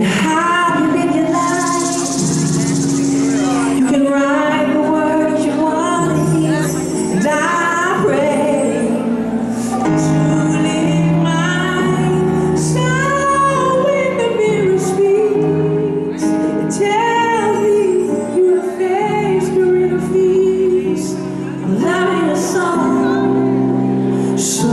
how you live your life. You can write the words you want to hear, and I pray to live mine. So when the mirror speaks, it tells me you face the real feast. I'm loving a song. So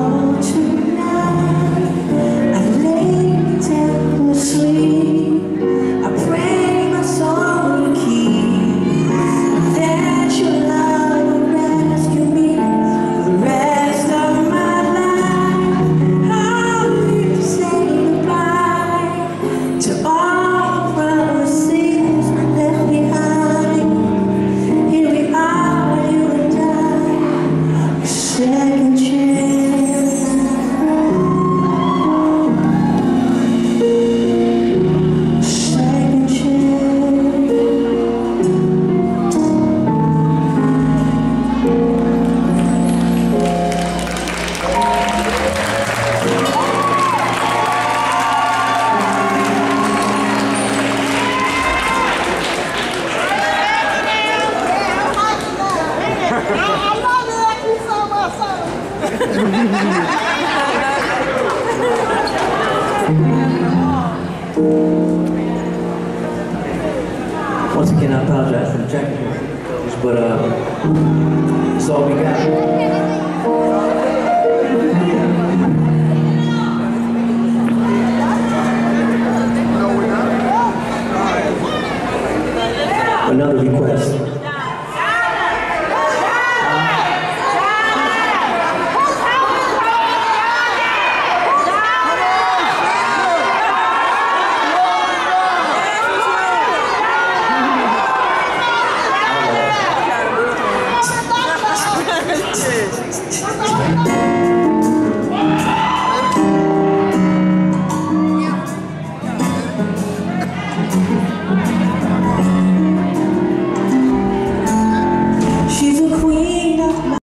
tonight I lay down to sleep. I pray my soul will keep that your love will rescue me for the rest of my life. I'll live to say goodbye to all the promises left behind. Here we are, you and I, a second chance. Once again, I apologize for the technical issues, but that's all we got. Another request.